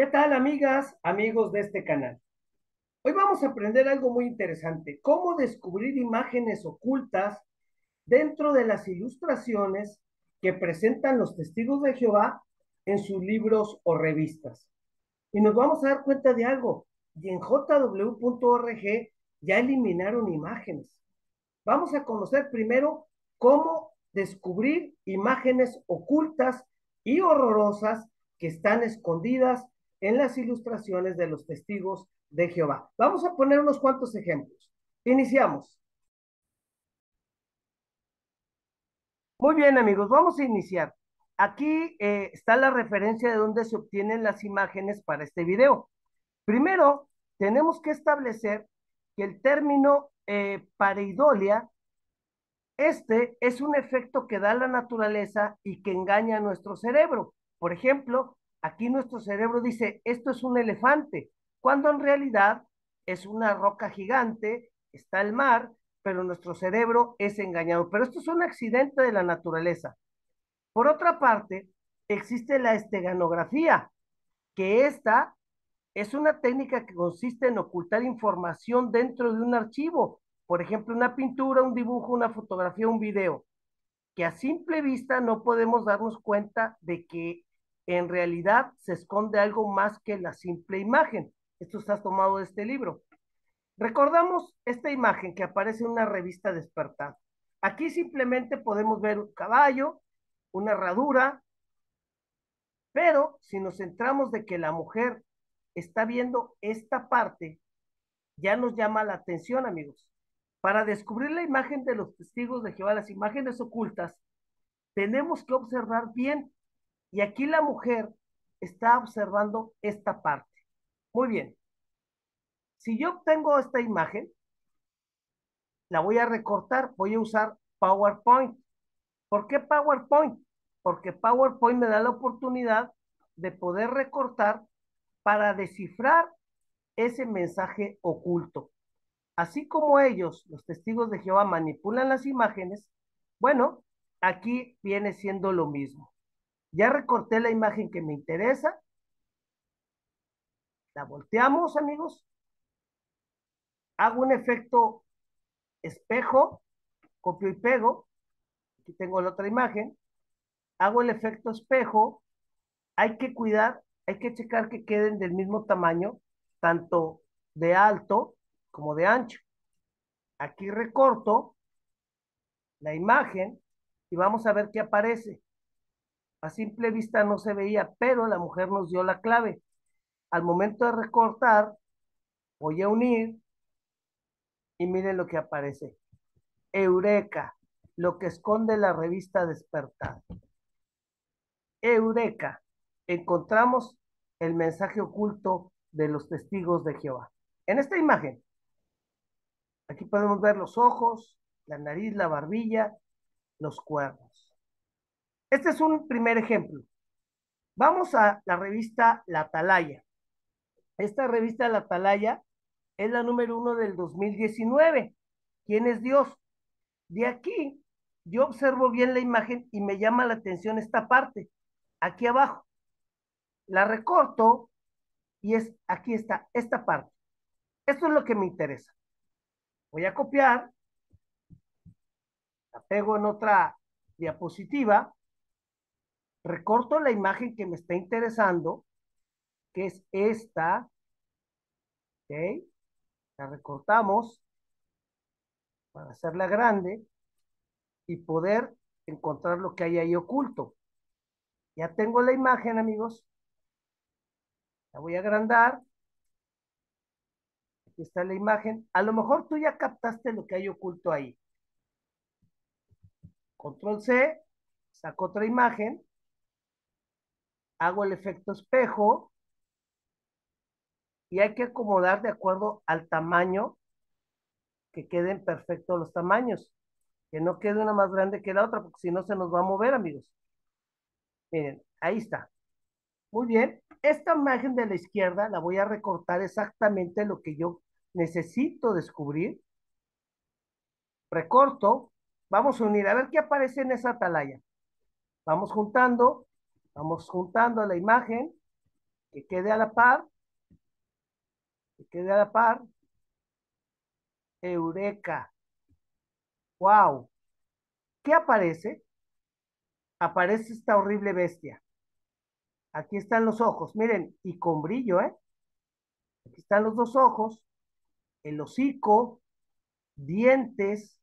¿Qué tal, amigas, amigos de este canal? Hoy vamos a aprender algo muy interesante, cómo descubrir imágenes ocultas dentro de las ilustraciones que presentan los testigos de Jehová en sus libros o revistas. Y nos vamos a dar cuenta de algo, y en jw.org ya eliminaron imágenes. Vamos a conocer primero cómo descubrir imágenes ocultas y horrorosas que están escondidas en las ilustraciones de los testigos de Jehová. Vamos a poner unos cuantos ejemplos. Iniciamos. Muy bien, amigos, vamos a iniciar. Aquí está la referencia de dónde se obtienen las imágenes para este video. Primero, tenemos que establecer que el término pareidolia. Este es un efecto que da la naturaleza y que engaña a nuestro cerebro. Por ejemplo, aquí nuestro cerebro dice, esto es un elefante, cuando en realidad es una roca gigante, está el mar, pero nuestro cerebro es engañado. Pero esto es un accidente de la naturaleza. Por otra parte, existe la esteganografía, que esta es una técnica que consiste en ocultar información dentro de un archivo. Por ejemplo, una pintura, un dibujo, una fotografía, un video que a simple vista no podemos darnos cuenta de que en realidad se esconde algo más que la simple imagen. Esto está tomado de este libro. Recordamos esta imagen que aparece en una revista Despertar. Aquí simplemente podemos ver un caballo, una herradura, pero si nos centramos de que la mujer está viendo esta parte, ya nos llama la atención, amigos. Para descubrir la imagen de los testigos de Jehová, las imágenes ocultas, tenemos que observar bien. Y aquí la mujer está observando esta parte. Muy bien. Si yo obtengo esta imagen, la voy a recortar, voy a usar PowerPoint. ¿Por qué PowerPoint? Porque PowerPoint me da la oportunidad de poder recortar para descifrar ese mensaje oculto. Así como ellos, los testigos de Jehová, manipulan las imágenes, bueno, aquí viene siendo lo mismo. Ya recorté la imagen que me interesa, la volteamos, amigos, hago un efecto espejo, copio y pego, aquí tengo la otra imagen, hago el efecto espejo, hay que cuidar, hay que checar que queden del mismo tamaño, tanto de alto como de ancho. Aquí recorto la imagen y vamos a ver qué aparece. A simple vista no se veía, pero la mujer nos dio la clave. Al momento de recortar, voy a unir y miren lo que aparece. Eureka, lo que esconde la revista Despertar. Eureka, encontramos el mensaje oculto de los testigos de Jehová. En esta imagen, aquí podemos ver los ojos, la nariz, la barbilla, los cuernos. Este es un primer ejemplo. Vamos a la revista La Atalaya. Esta revista La Atalaya es la número 1 del 2019. ¿Quién es Dios? De aquí, yo observo bien la imagen y me llama la atención esta parte, aquí abajo. La recorto y aquí está, esta parte. Esto es lo que me interesa. Voy a copiar, la pego en otra diapositiva, recorto la imagen que me está interesando, que es esta, ¿ok? La recortamos para hacerla grande y poder encontrar lo que hay ahí oculto. Ya tengo la imagen, amigos. La voy a agrandar. Aquí está la imagen. A lo mejor tú ya captaste lo que hay oculto ahí. Control C, saco otra imagen, hago el efecto espejo y hay que acomodar de acuerdo al tamaño, que queden perfectos los tamaños, que no quede una más grande que la otra, porque si no se nos va a mover, amigos. Miren, ahí está. Muy bien. Esta imagen de la izquierda la voy a recortar exactamente lo que yo necesito descubrir. Recorto. Vamos a unir. A ver qué aparece en esa atalaya. Vamos juntando la imagen. Que quede a la par, que quede a la par. Eureka. Wow. ¿Qué aparece? Aparece esta horrible bestia. Aquí están los ojos, miren, y con brillo, ¿eh? Aquí están los dos ojos, el hocico, dientes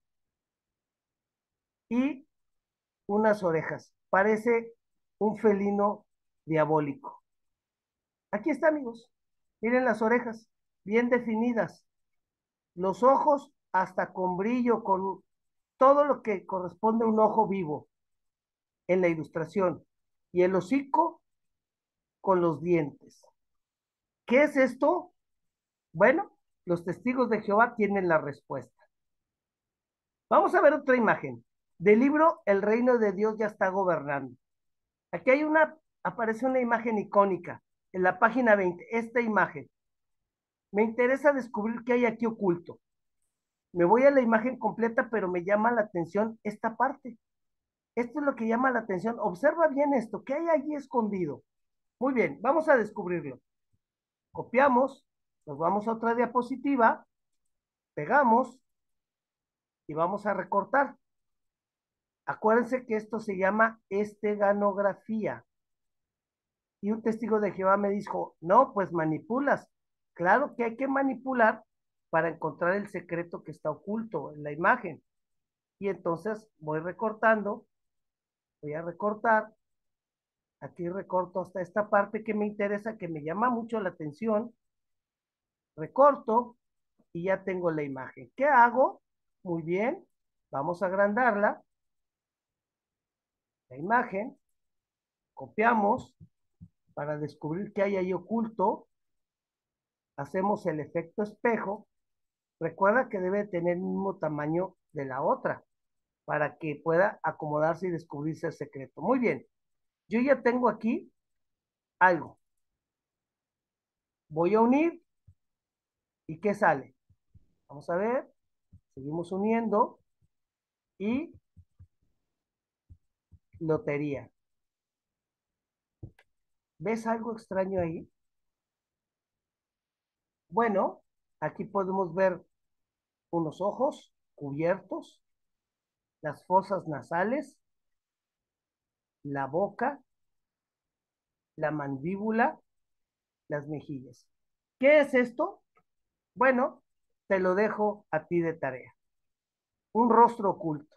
y unas orejas. Parece un felino diabólico. Aquí está, amigos. Miren las orejas, bien definidas. Los ojos hasta con brillo, con todo lo que corresponde a un ojo vivo en la ilustración. Y el hocico con los dientes. ¿Qué es esto? Bueno, los testigos de Jehová tienen la respuesta. Vamos a ver otra imagen. Del libro El reino de Dios ya está gobernando. Aquí aparece una imagen icónica en la página 20, esta imagen. Me interesa descubrir qué hay aquí oculto. Me voy a la imagen completa, pero me llama la atención esta parte. Esto es lo que llama la atención. Observa bien esto. ¿Qué hay allí escondido? Muy bien, vamos a descubrirlo. Copiamos, nos vamos a otra diapositiva, pegamos y vamos a recortar. Acuérdense que esto se llama esteganografía. Y un testigo de Jehová me dijo, no, pues manipulas. Claro que hay que manipular para encontrar el secreto que está oculto en la imagen. Y entonces voy recortando, voy a recortar, aquí recorto hasta esta parte que me interesa, que me llama mucho la atención, recorto y ya tengo la imagen. ¿Qué hago? Muy bien, vamos a agrandarla, la imagen, copiamos para descubrir qué hay ahí oculto, hacemos el efecto espejo. Recuerda que debe tener el mismo tamaño de la otra para que pueda acomodarse y descubrirse el secreto. Muy bien, yo ya tengo aquí algo. Voy a unir y ¿qué sale? Vamos a ver, seguimos uniendo y lotería. ¿Ves algo extraño ahí? Bueno, aquí podemos ver unos ojos cubiertos, las fosas nasales, la boca, la mandíbula, las mejillas. ¿Qué es esto? Bueno, te lo dejo a ti de tarea. Un rostro oculto.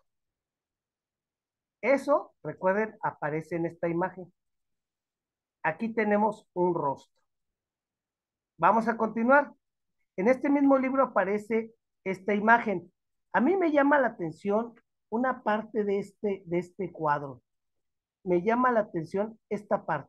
Eso, recuerden, aparece en esta imagen. Aquí tenemos un rostro. Vamos a continuar. En este mismo libro aparece esta imagen. A mí me llama la atención una parte de este cuadro. Me llama la atención esta parte.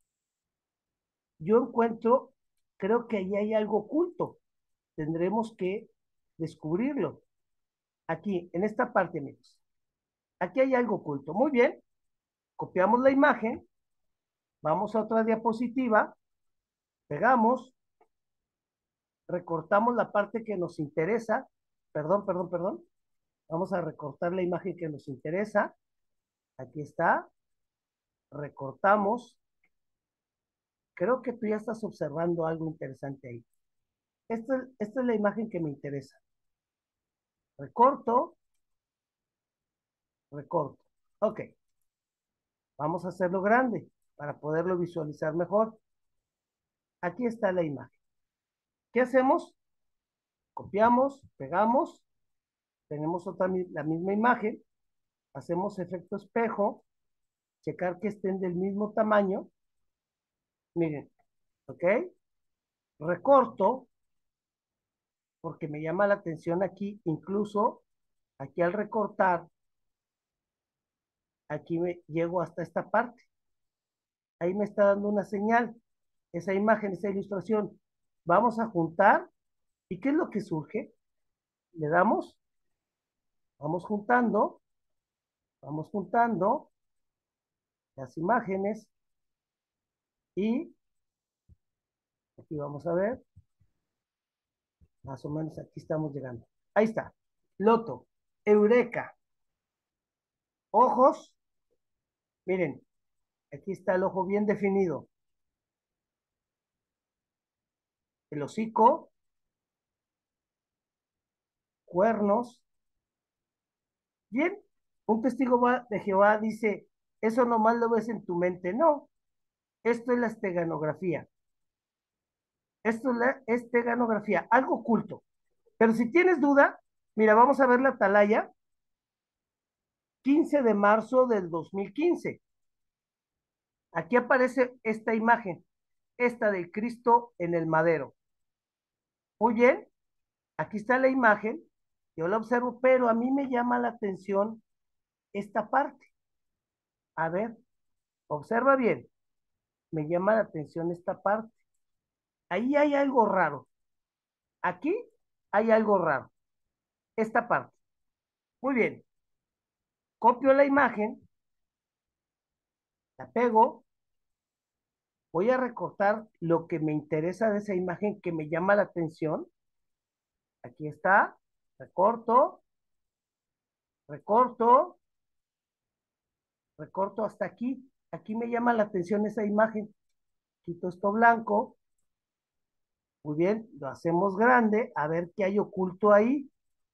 Yo encuentro, creo que ahí hay algo oculto. Tendremos que descubrirlo. Aquí, en esta parte, amigos. Aquí hay algo oculto. Muy bien. Copiamos la imagen. Vamos a otra diapositiva. Pegamos. Recortamos la parte que nos interesa. Perdón. Vamos a recortar la imagen que nos interesa. Aquí está. Recortamos. Creo que tú ya estás observando algo interesante ahí. Esta es la imagen que me interesa. Recorto, recorto. Ok, vamos a hacerlo grande para poderlo visualizar mejor. Aquí está la imagen. ¿Qué hacemos? Copiamos, pegamos, tenemos la misma imagen, hacemos efecto espejo, checar que estén del mismo tamaño. Miren, ¿ok? Recorto, porque me llama la atención aquí, incluso aquí al recortar, aquí me llego hasta esta parte. Ahí me está dando una señal, esa imagen, esa ilustración. Vamos a juntar, ¿y qué es lo que surge? Le damos, vamos juntando las imágenes y aquí vamos a ver, más o menos aquí estamos llegando. Ahí está, loto, eureka, ojos, miren, aquí está el ojo bien definido. el hocico, cuernos. Bien, un testigo de Jehová dice, eso nomás lo ves en tu mente. No, esto es la esteganografía. Esto es la esteganografía, algo oculto. Pero si tienes duda, mira, vamos a ver la atalaya, 15 de marzo del 2015. Aquí aparece esta imagen, esta del Cristo en el madero. Muy bien, aquí está la imagen, yo la observo, pero a mí me llama la atención esta parte. A ver, observa bien, me llama la atención esta parte. Ahí hay algo raro. Aquí hay algo raro. Esta parte. Muy bien, copio la imagen, la pego, voy a recortar lo que me interesa de esa imagen que me llama la atención. Aquí está, recorto, recorto, recorto hasta aquí. Aquí me llama la atención esa imagen. Quito esto blanco. Muy bien, lo hacemos grande. A ver qué hay oculto ahí.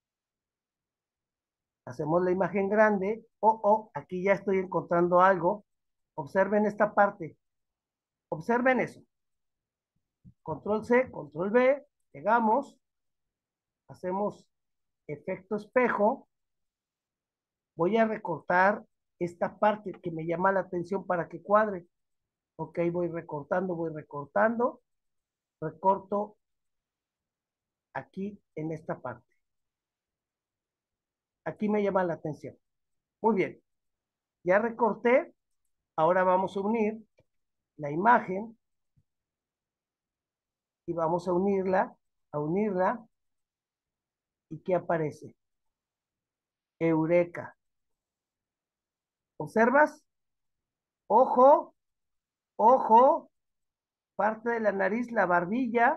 Hacemos la imagen grande. Aquí ya estoy encontrando algo. Observen esta parte. Observen eso. Control C, control V. Pegamos. Hacemos efecto espejo. Voy a recortar esta parte que me llama la atención para que cuadre. Ok, voy recortando, recorto aquí en esta parte. Aquí me llama la atención. Muy bien, ya recorté, ahora vamos a unir la imagen y vamos a unirla, ¿y qué aparece? Eureka. ¿Observas? Ojo, ojo, parte de la nariz, la barbilla,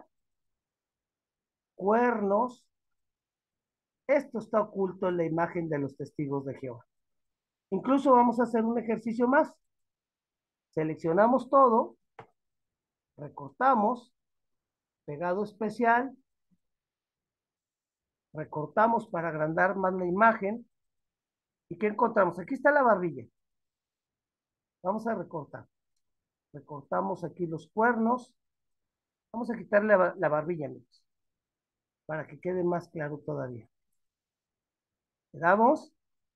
cuernos. Esto está oculto en la imagen de los testigos de Jehová. Incluso vamos a hacer un ejercicio más. Seleccionamos todo, recortamos, pegado especial, recortamos para agrandar más la imagen. ¿Y qué encontramos? Aquí está la barbilla. Vamos a recortar. Recortamos aquí los cuernos. Vamos a quitarle la barbilla, amigos, para que quede más claro todavía. Le damos.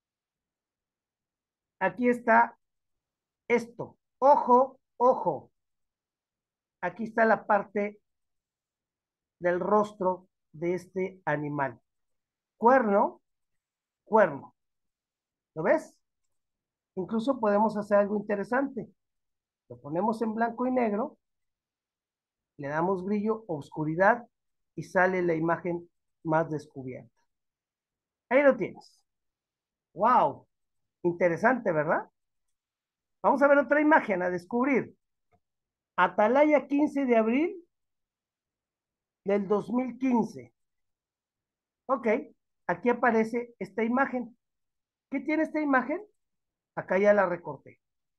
Aquí está esto. Ojo, ojo. Aquí está la parte del rostro de este animal. Cuerno, cuerno. ¿Lo ves? Incluso podemos hacer algo interesante. Lo ponemos en blanco y negro, le damos brillo, oscuridad y sale la imagen más descubierta. Ahí lo tienes. ¡Wow! Interesante, ¿verdad? Vamos a ver otra imagen a descubrir. Atalaya 15 de abril del 2015. Ok, aquí aparece esta imagen. ¿Qué tiene esta imagen? Acá ya la recorté.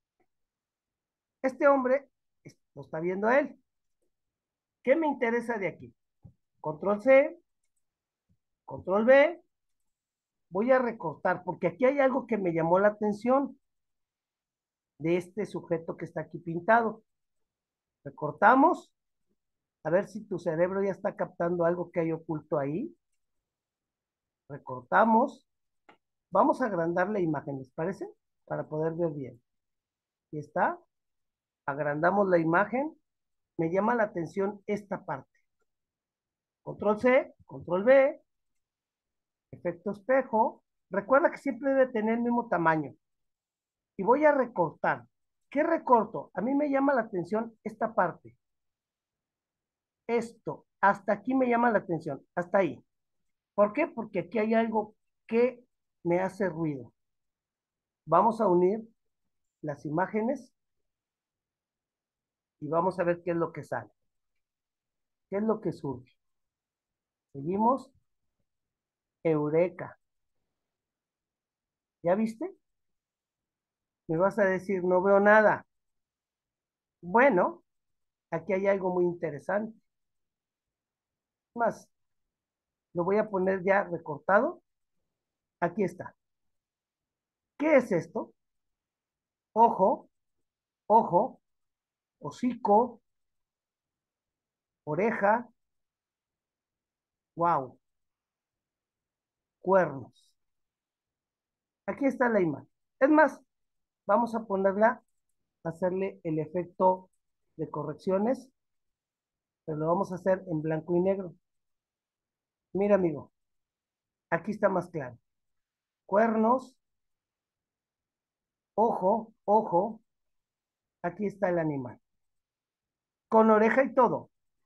Este hombre lo está viendo a él. ¿Qué me interesa de aquí? Control C, control V, voy a recortar, porque aquí hay algo que me llamó la atención de este sujeto que está aquí pintado. Recortamos, a ver si tu cerebro ya está captando algo que hay oculto ahí. Recortamos, vamos a agrandar la imagen, ¿les parece? Para poder ver bien. Aquí está, agrandamos la imagen, me llama la atención esta parte. Control C, control V, efecto espejo. Recuerda que siempre debe tener el mismo tamaño. Y voy a recortar. ¿Qué recorto? A mí me llama la atención esta parte. Esto, hasta aquí me llama la atención, hasta ahí. ¿Por qué? Porque aquí hay algo que me hace ruido. Vamos a unir las imágenes y vamos a ver qué es lo que sale. ¿Qué es lo que surge? Seguimos. Eureka. ¿Ya viste? Me vas a decir, no veo nada. Bueno, aquí hay algo muy interesante. Más, lo voy a poner ya recortado. Aquí está. ¿Qué es esto? Ojo, ojo, hocico, oreja, wow, cuernos. Aquí está la imagen. Es más, vamos a ponerla, hacerle el efecto de correcciones, pero lo vamos a hacer en blanco y negro. Mira, amigo, aquí está más claro. Cuernos, ojo, ojo, aquí está el animal. Con oreja y todo.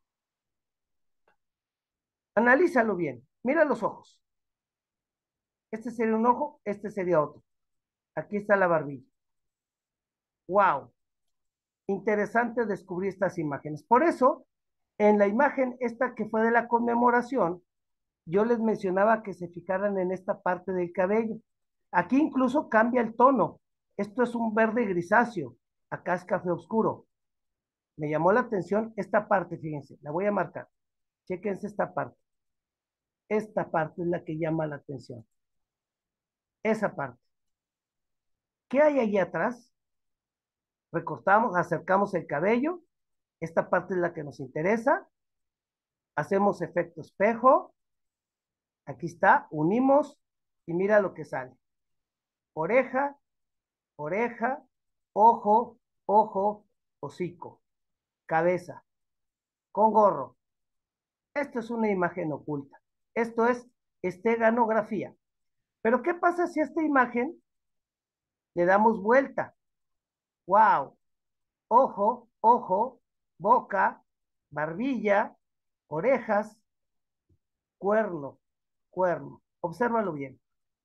Analízalo bien. Mira los ojos. Este sería un ojo, este sería otro. Aquí está la barbilla. Wow, interesante descubrir estas imágenes. Por eso, en la imagen esta que fue de la conmemoración, yo les mencionaba que se fijaran en esta parte del cabello. Aquí incluso cambia el tono. Esto es un verde grisáceo. Acá es café oscuro. Me llamó la atención esta parte, fíjense, la voy a marcar. Chéquense esta parte. Esta parte es la que llama la atención. Esa parte. ¿Qué hay allí atrás? Recortamos, acercamos el cabello. Esta parte es la que nos interesa. Hacemos efecto espejo. Aquí está, unimos y mira lo que sale. Oreja, oreja, ojo, ojo, hocico, cabeza, con gorro. Esto es una imagen oculta. Esto es esteganografía. Pero ¿qué pasa si a esta imagen le damos vuelta? ¡Wow! Ojo, ojo, boca, barbilla, orejas, cuerno, cuerno. Obsérvalo bien.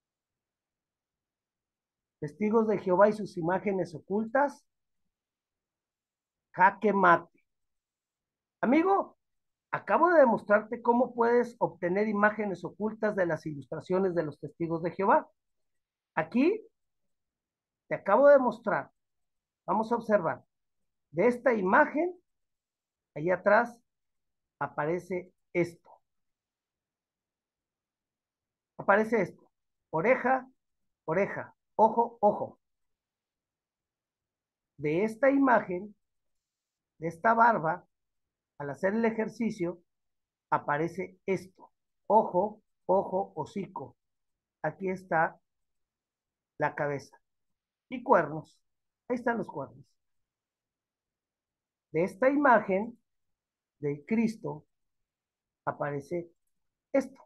Testigos de Jehová y sus imágenes ocultas. Jaque mate. Amigo, acabo de demostrarte cómo puedes obtener imágenes ocultas de las ilustraciones de los testigos de Jehová. Aquí te acabo de mostrar. Vamos a observar. De esta imagen, ahí atrás, aparece esto. Aparece esto. Oreja, oreja. Ojo, ojo. De esta imagen, de esta barba, al hacer el ejercicio, aparece esto. Ojo, ojo, hocico. Aquí está la cabeza. Y cuernos. Ahí están los cuernos. De esta imagen de Cristo aparece esto.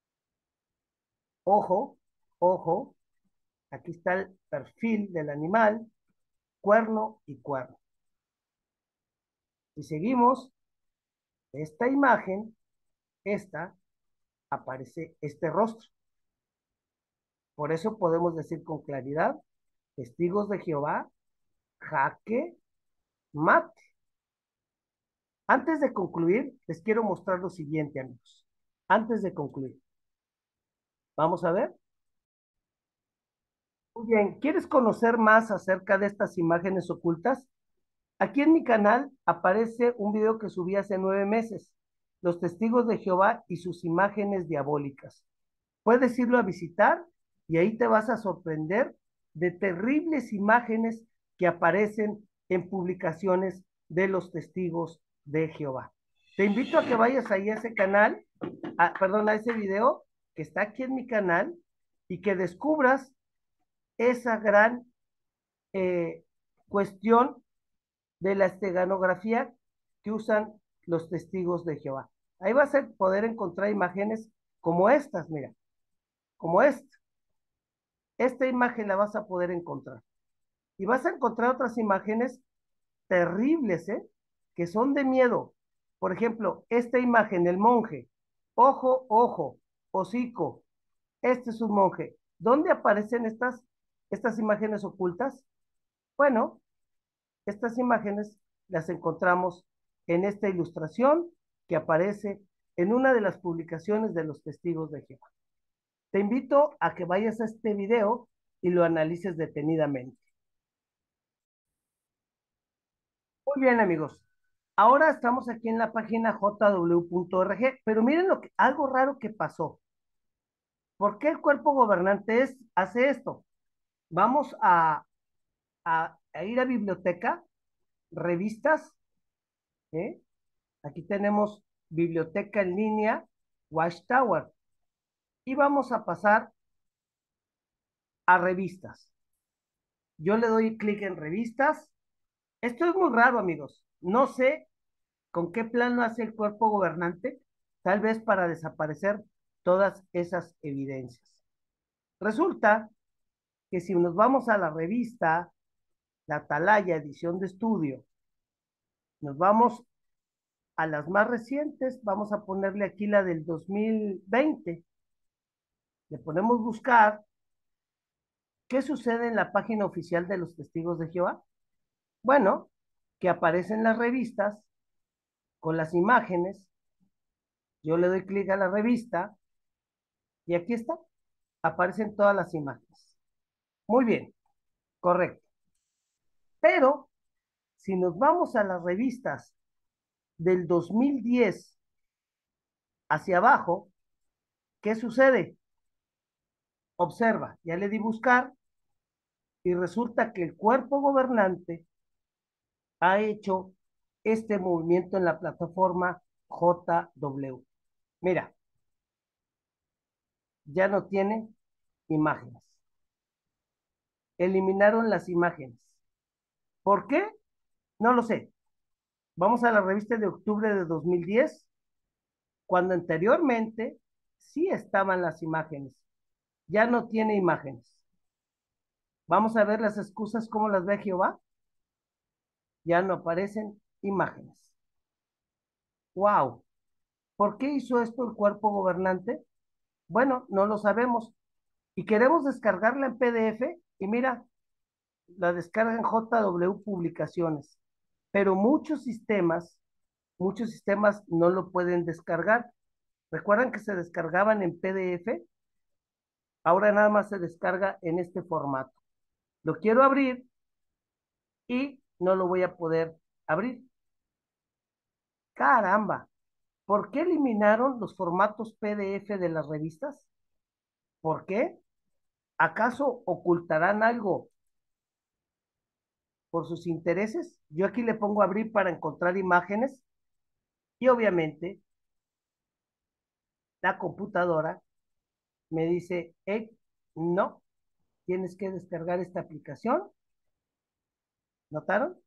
Ojo, ojo. Aquí está el perfil del animal, cuerno y cuerno. Si seguimos de esta imagen, esta aparece este rostro. Por eso podemos decir con claridad, testigos de Jehová, jaque mate. Antes de concluir, les quiero mostrar lo siguiente, amigos. Antes de concluir, vamos a ver. Muy bien, ¿quieres conocer más acerca de estas imágenes ocultas? Aquí en mi canal aparece un video que subí hace 9 meses, Los Testigos de Jehová y sus imágenes diabólicas. Puedes irlo a visitar y ahí te vas a sorprender de terribles imágenes que aparecen en publicaciones de los testigos de Jehová. Te invito a que vayas ahí a ese canal, perdón, a ese video que está aquí en mi canal y que descubras esa gran eh, cuestión de la esteganografía que usan los testigos de Jehová. Ahí vas a poder encontrar imágenes como estas, mira, como esta. Esta imagen la vas a poder encontrar. Y vas a encontrar otras imágenes terribles, ¿eh? Que son de miedo. Por ejemplo, esta imagen, el monje. Ojo, ojo, hocico. Este es un monje. ¿Dónde aparecen estas imágenes ocultas? Bueno, estas imágenes las encontramos en esta ilustración que aparece en una de las publicaciones de los testigos de Jehová. Te invito a que vayas a este video y lo analices detenidamente. Muy bien, amigos. Ahora estamos aquí en la página jw.org, pero miren algo raro que pasó. ¿Por qué el cuerpo gobernante hace esto? Vamos a ir a biblioteca, revistas, ¿eh? Aquí tenemos biblioteca en línea, Watchtower, y vamos a pasar a revistas. Yo le doy clic en revistas. Esto es muy raro, amigos. No sé con qué plano hace el cuerpo gobernante, tal vez para desaparecer todas esas evidencias. Resulta que si nos vamos a la revista, la Atalaya, edición de estudio, nos vamos a las más recientes, vamos a ponerle aquí la del 2020, le ponemos buscar, ¿qué sucede en la página oficial de los Testigos de Jehová? Bueno, que aparecen las revistas con las imágenes, yo le doy clic a la revista y aquí está, aparecen todas las imágenes. Muy bien, correcto. Pero si nos vamos a las revistas del 2010 hacia abajo, ¿qué sucede? Observa, ya le di buscar y resulta que el cuerpo gobernante ha hecho este movimiento en la plataforma JW. Mira, ya no tiene imágenes. Eliminaron las imágenes. ¿Por qué? No lo sé. Vamos a la revista de octubre de 2010, cuando anteriormente sí estaban las imágenes. Ya no tiene imágenes. Vamos a ver las excusas, cómo las ve Jehová. Ya no aparecen imágenes. ¡Wow! ¿Por qué hizo esto el cuerpo gobernante? Bueno, no lo sabemos. Y queremos descargarla en PDF y mira, la descarga en JW Publicaciones. Pero muchos sistemas no lo pueden descargar. ¿Recuerdan que se descargaban en PDF? Ahora nada más se descarga en este formato. Lo quiero abrir y no lo voy a poder abrir. Caramba, ¿por qué eliminaron los formatos PDF de las revistas? ¿Por qué? ¿Acaso ocultarán algo por sus intereses? Yo aquí le pongo abrir para encontrar imágenes y obviamente la computadora me dice, hey, no, tienes que descargar esta aplicación. ¿Notaron?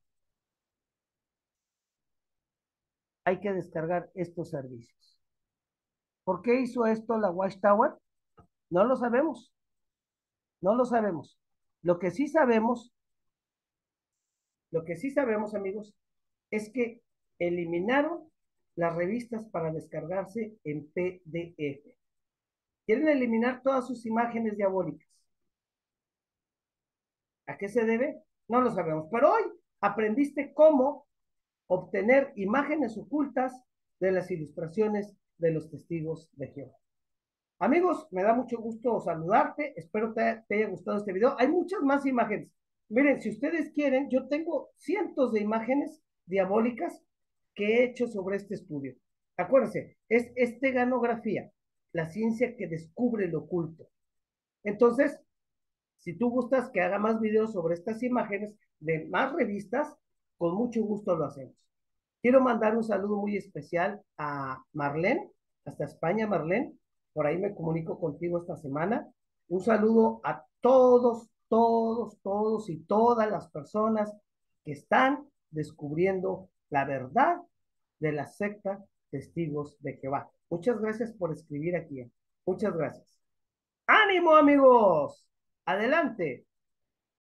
Hay que descargar estos servicios. ¿Por qué hizo esto la Watchtower? No lo sabemos, no lo sabemos. Lo que sí sabemos, lo que sí sabemos, amigos, es que eliminaron las revistas para descargarse en PDF. Quieren eliminar todas sus imágenes diabólicas. ¿A qué se debe? No lo sabemos. Pero hoy aprendiste cómo obtener imágenes ocultas de las ilustraciones de los testigos de Jehová. Amigos, me da mucho gusto saludarte. Espero te haya gustado este video. Hay muchas más imágenes. Miren, si ustedes quieren, yo tengo cientos de imágenes diabólicas que he hecho sobre este estudio. Acuérdense, es esteganografía, la ciencia que descubre lo oculto. Entonces, si tú gustas que haga más videos sobre estas imágenes de más revistas, con mucho gusto lo hacemos. Quiero mandar un saludo muy especial a Marlene, hasta España, Marlene. Por ahí me comunico contigo esta semana. Un saludo a todos y todas las personas que están descubriendo la verdad de la secta Testigos de Jehová. Muchas gracias por escribir aquí. Muchas gracias. ¡Ánimo, amigos! Adelante.